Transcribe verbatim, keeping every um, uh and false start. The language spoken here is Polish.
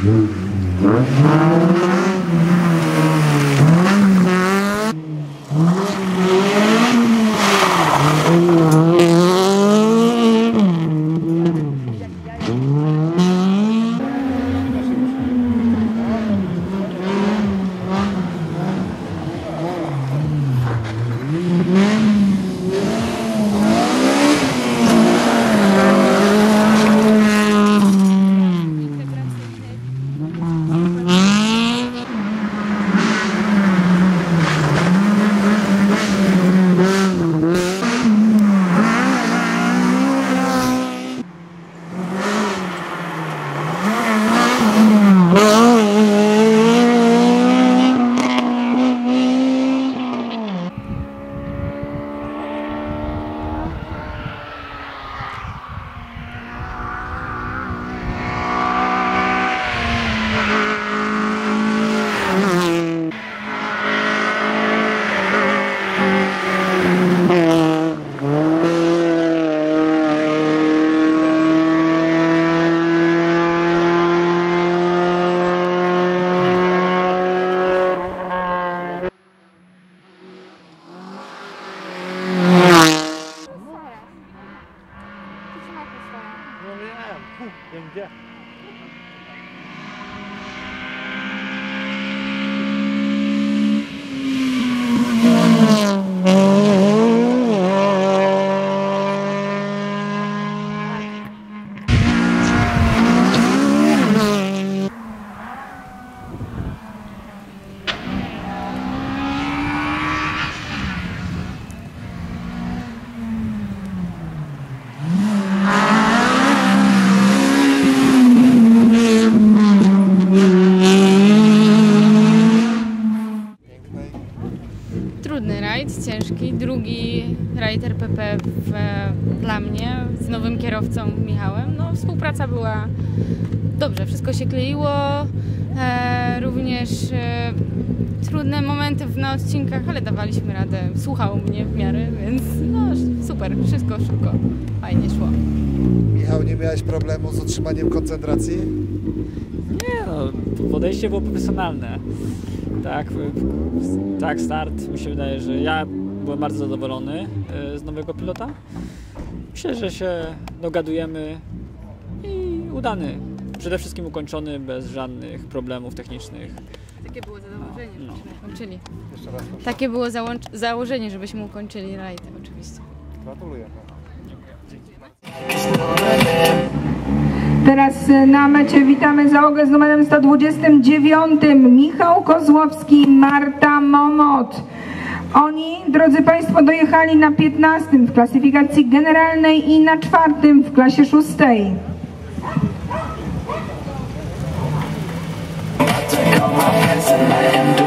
Gdzie? Trudny rajd, ciężki, drugi rajd R P P w, dla mnie z nowym kierowcą Michałem. No, współpraca była dobrze, wszystko się kleiło, e, również e, trudne momenty na odcinkach, ale dawaliśmy radę, słuchał mnie w miarę, więc no super, wszystko szybko, fajnie szło. Michał, nie miałeś problemu z utrzymaniem koncentracji? Nie no, podejście było profesjonalne. Tak, tak, start. Mi się wydaje, że ja byłem bardzo zadowolony z nowego pilota. Myślę, że się dogadujemy i udany. Przede wszystkim ukończony bez żadnych problemów technicznych. Takie było założenie, no. żebyśmy ukończyli. Jeszcze raz proszę. Takie było założenie, żebyśmy ukończyli rajd, oczywiście. Gratuluję. Teraz na mecie witamy załogę z numerem sto dwudziestym dziewiątym Michał Kozłowski i Marta Momot. Oni, drodzy Państwo, dojechali na piętnastym w klasyfikacji generalnej i na czwartym w klasie szóstej. Take all my hands and let him do